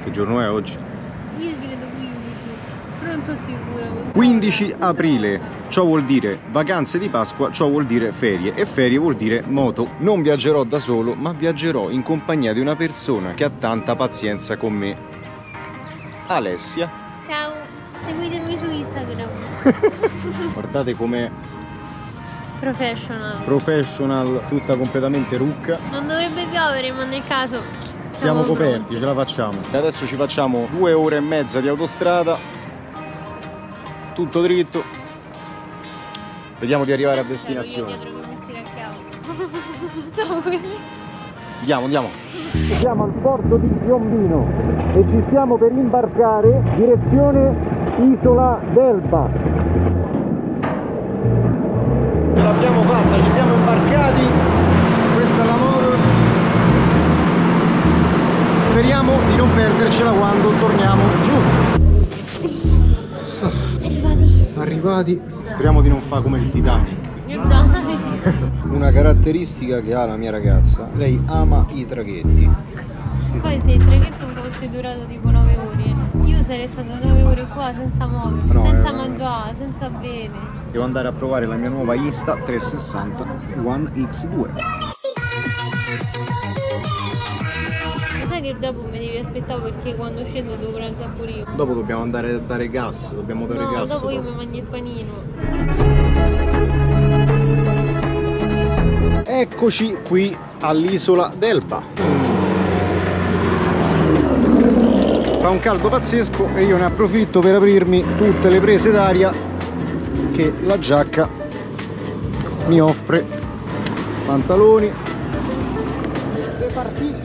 Che giorno è oggi? Io credo 15, però non sono sicura. 15 aprile, ciò vuol dire vacanze di Pasqua, ciò vuol dire ferie, e ferie vuol dire moto. Non viaggerò da solo, ma viaggerò in compagnia di una persona che ha tanta pazienza con me. Alessia. Ciao, seguitemi su Instagram. Guardate com'è Professional. tutta completamente rucca. Non dovrebbe piovere, ma nel caso Siamo coperti, ce la facciamo. E adesso ci facciamo 2 ore e mezza di autostrada, tutto dritto. Vediamo di arrivare a destinazione. Siamo così. Andiamo. Siamo al porto di Piombino e ci stiamo per imbarcare direzione Isola d'Elba. Ce l'abbiamo fatta, ci siamo imbarcati. Questa è la moto. Speriamo di non perdercela quando torniamo giù. Arrivati. Speriamo di non fare come il Titanic. Una caratteristica che ha la mia ragazza, lei ama i traghetti. Poi se il traghetto fosse durato tipo 9 ore, io sarei stato 9 ore qua senza muovermi, No, senza mangiare, senza bere. Devo andare a provare la mia nuova Insta 360 One X2. Sai che dopo mi devi aspettare perché quando scendo devo pranzare pure io. Dopo dobbiamo andare a dare gas, dobbiamo dare gas. Dopo io mi mangio il panino. Eccoci qui all'isola d'Elba. Fa un caldo pazzesco e io ne approfitto per aprirmi tutte le prese d'aria che la giacca mi offre. Pantaloni. E se partì.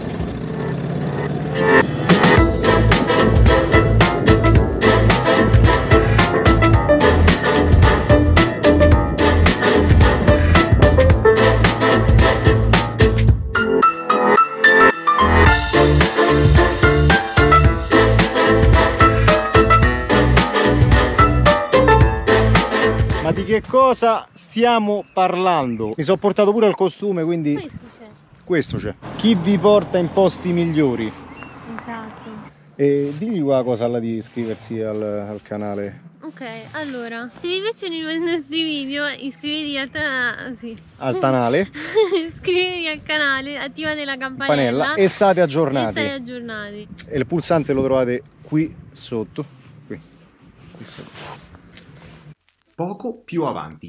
Ma di che cosa stiamo parlando? Mi sono portato pure il costume, quindi questo c'è. Chi vi porta in posti migliori? Esatto. E digli una cosa alla di iscriversi al canale. Ok, allora, se vi piacciono i nostri video, iscrivetevi Al canale. iscrivetevi al canale, attivate la campanella E state aggiornati. E il pulsante lo trovate qui sotto. Qui sotto. Poco più avanti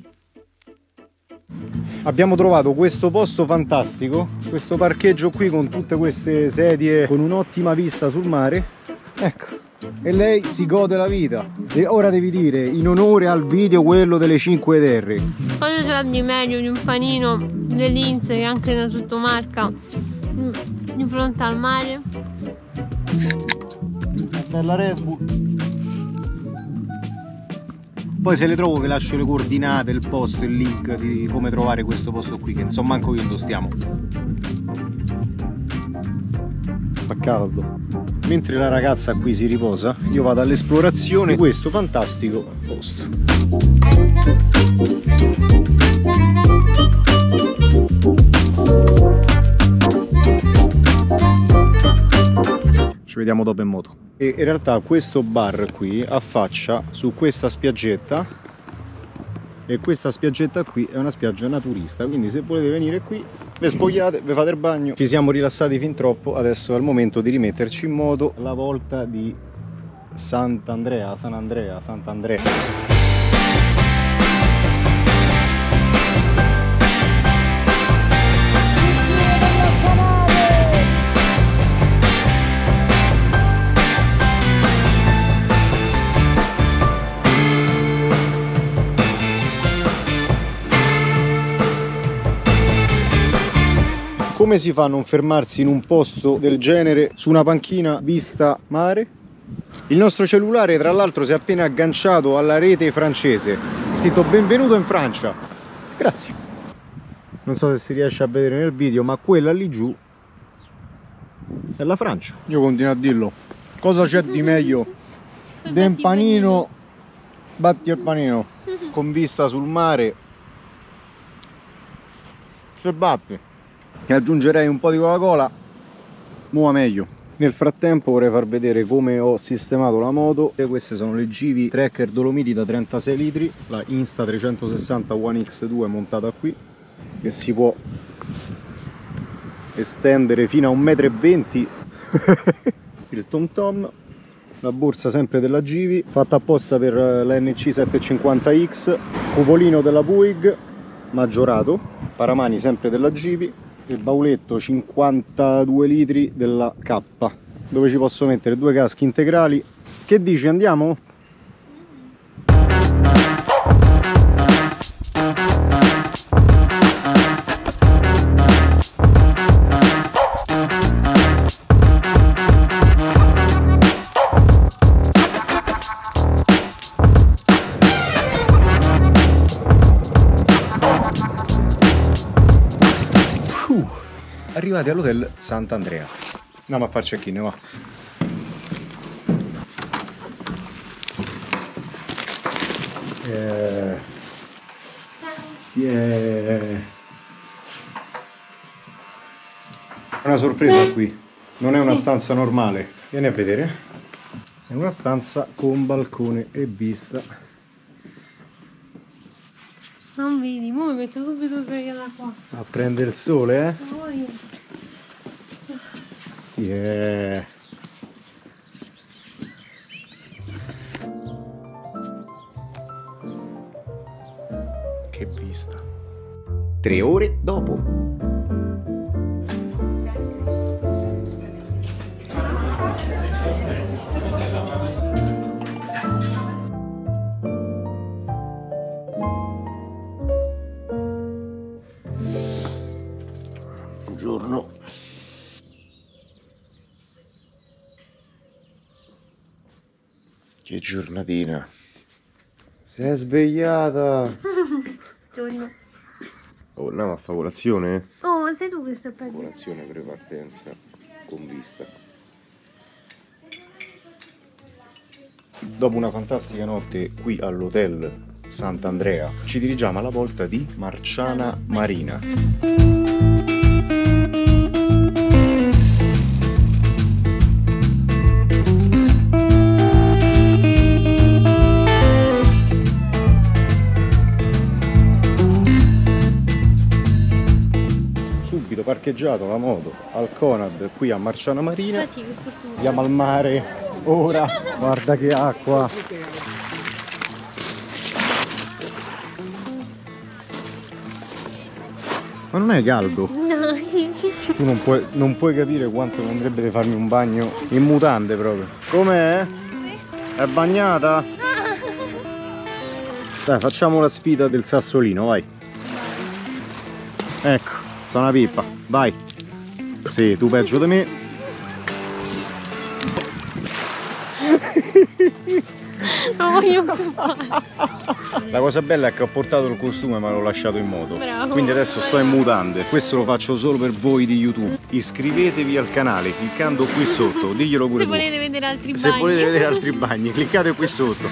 abbiamo trovato questo posto fantastico, questo parcheggio qui con tutte queste sedie con un'ottima vista sul mare. Ecco, e lei si gode la vita. E ora devi dire in onore al video quello delle 5 terre. Cosa c'è di meglio di un panino dell'Inz, che è anche una sottomarca, di fronte al mare? Bella Red Bull. Poi se le trovo vi lascio le coordinate, il posto, il link di come trovare questo posto qui, che non so manco io dove stiamo. Fa caldo. Mentre la ragazza qui si riposa, io vado all'esplorazione di questo fantastico posto. Ci vediamo dopo in moto. E in realtà questo bar qui affaccia su questa spiaggetta, e questa spiaggetta qui è una spiaggia naturista, quindi se volete venire qui vi spogliate, vi fate il bagno. Ci siamo rilassati fin troppo, adesso è il momento di rimetterci in moto. La volta di Sant'Andrea. Come si fa a non fermarsi in un posto del genere su una panchina vista mare? Il nostro cellulare tra l'altro si è appena agganciato alla rete francese, scritto benvenuto in Francia. Grazie. Non so se si riesce a vedere nel video, ma quella lì giù è la Francia. Io continuo a dirlo. Cosa c'è di meglio del panino? Batti il panino con vista sul mare. Se batti. E aggiungerei un po' di Coca-Cola, muova meglio. Nel frattempo vorrei far vedere come ho sistemato la moto. Queste sono le Givi Tracker Dolomiti da 36 litri, la Insta360 One X2 montata qui, che si può estendere fino a 1,20 m. Il Tom Tom, la borsa sempre della Givi, fatta apposta per la NC 750X, cupolino della Puig maggiorato, paramani sempre della Givi, il bauletto 52 litri della K, dove ci posso mettere 2 caschi integrali. Che dici, andiamo? Arrivati all'hotel Sant'Andrea, andiamo a far check-in, va. Una sorpresa qui, non è una stanza normale, vieni a vedere, è una stanza con balcone e vista. Non vedi, mo mi metto subito sveglia da qua. A prendere il sole, eh? Poi... Yeah. Che vista. 3 ore dopo. Buongiorno. Che giornatina. Sei svegliata. Torno. Oh, andiamo a fare colazione? Oh, ma sei tu che stai per Colazione pre-partenza con vista. Dopo una fantastica notte qui all'hotel Sant'Andrea, ci dirigiamo alla volta di Marciana Marina. Subito parcheggiato la moto al Conad qui a Marciana Marina. Andiamo al mare ora, guarda che acqua. Ma non è caldo? No. Tu non puoi capire quanto mi andrebbe di farmi un bagno in mutande proprio. Com'è? È bagnata? Dai, facciamo la sfida del sassolino, vai. Ecco, sono una pippa, vai. Sì, tu peggio di me. Non voglio più fare. La cosa bella è che ho portato il costume ma l'ho lasciato in moto. Bravo. Quindi adesso sto in mutande. Questo lo faccio solo per voi di YouTube. Iscrivetevi al canale cliccando qui sotto. Diglielo pure Se tu. volete vedere altri bagni. Se volete vedere altri bagni, cliccate qui sotto.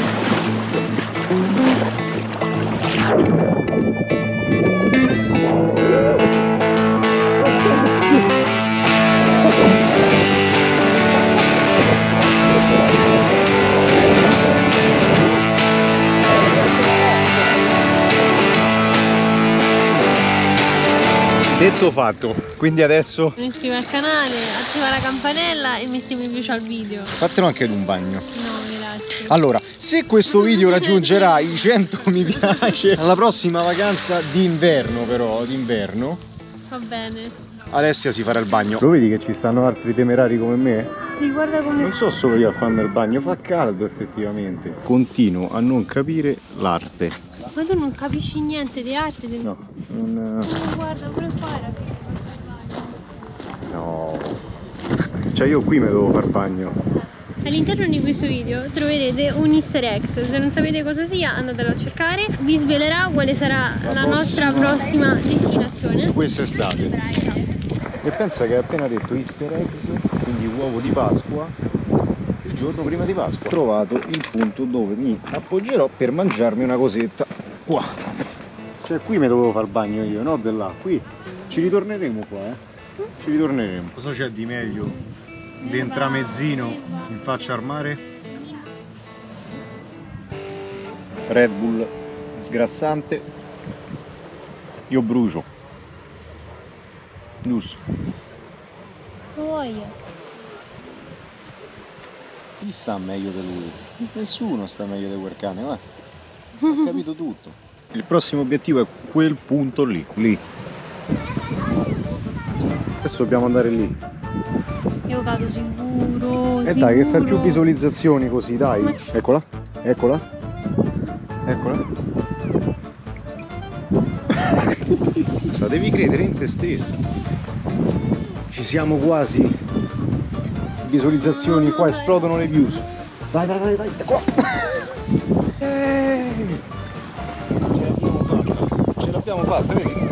Detto fatto, quindi adesso Iscrivi al canale, attiva la campanella e metti mi piace al video. fatelo anche ad un bagno. No, grazie. Allora, se questo video raggiungerà i 100 mi piace alla prossima vacanza d'inverno, però, d'inverno, Va bene. Alessia si farà il bagno. Lo vedi che ci stanno altri temerari come me? Sì, guarda come... Non so solo io a farmi il bagno, fa caldo effettivamente. Continuo a non capire l'arte. Ma tu non capisci niente di arte? No, non... Guarda, pure qua era No. Cioè io qui mi devo far bagno. All'interno di questo video troverete un easter egg. Se non sapete cosa sia, andatelo a cercare. Vi svelerà quale sarà la nostra prossima destinazione. Quest'estate. E pensa che hai appena detto easter eggs, quindi uovo di Pasqua, il giorno prima di Pasqua. Ho trovato il punto dove mi appoggerò per mangiarmi una cosetta. Qua. Cioè qui mi dovevo far bagno io, no? Di là. Qui ci ritorneremo qua, Ci ritorneremo. Cosa c'è di meglio L'entramezzino in faccia al mare. Red Bull sgrassante. Io brucio. Giusto. Lo voglio. Chi sta meglio di lui? Nessuno sta meglio di quel cane, va. Ho capito tutto. Il prossimo obiettivo è quel punto lì. Lì. Adesso dobbiamo andare lì. Io cado sicuro. E dai, che fai più visualizzazioni così, dai. Eccola, eccola. Eccola. Devi credere in te stessa. Ci siamo quasi. Visualizzazioni, qua esplodono le views. Vai, vai, vai, vai, eccola. Ce l'abbiamo fatta, vedi?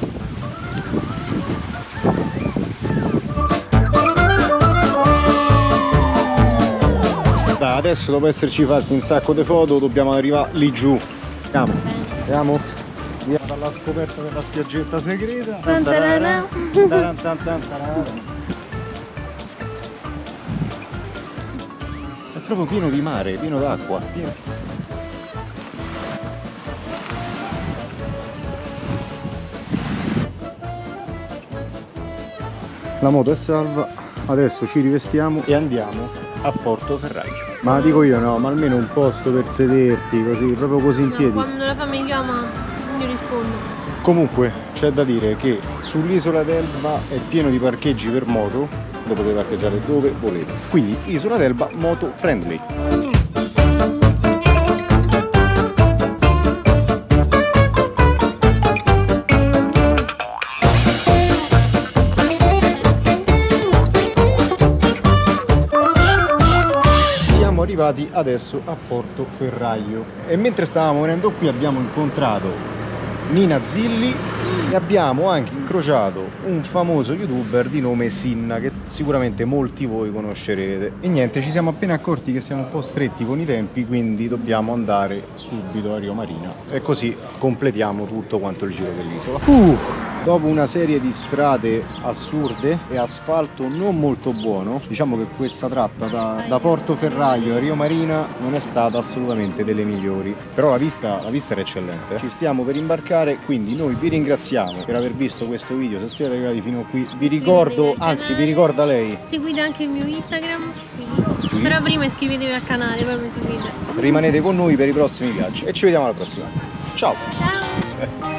Dai, adesso dopo esserci fatti un sacco di foto dobbiamo arrivare lì giù. Andiamo, andiamo. Via dalla scoperta della spiaggetta segreta. È proprio pieno di mare, pieno d'acqua. La moto è salva, adesso ci rivestiamo e andiamo a Portoferraio. Ma dico io no, ma almeno un posto per sederti così, proprio così in piedi. Quando la fame mi chiama, io rispondo. Comunque c'è da dire che sull'isola d'Elba è pieno di parcheggi per moto, lo potete parcheggiare dove volete. Quindi isola d'Elba moto friendly. Arrivati adesso a Portoferraio e mentre stavamo venendo qui abbiamo incontrato Nina Zilli e abbiamo anche incrociato un famoso youtuber di nome Sinna che sicuramente molti voi conoscerete. E niente, ci siamo appena accorti che siamo un po' stretti con i tempi, quindi dobbiamo andare subito a Rio Marina e così completiamo tutto quanto il giro dell'isola. Dopo una serie di strade assurde e asfalto non molto buono, diciamo che questa tratta da Portoferraio a Rio Marina non è stata assolutamente delle migliori, però la vista era eccellente. Ci stiamo per imbarcare, quindi noi vi ringraziamo per aver visto questo video. Se siete arrivati fino qui vi ricordo, anzi vi ricorda lei, seguite anche il mio Instagram, però prima iscrivetevi al canale, poi mi seguite. Rimanete con noi per i prossimi viaggi e ci vediamo alla prossima. Ciao! Ciao!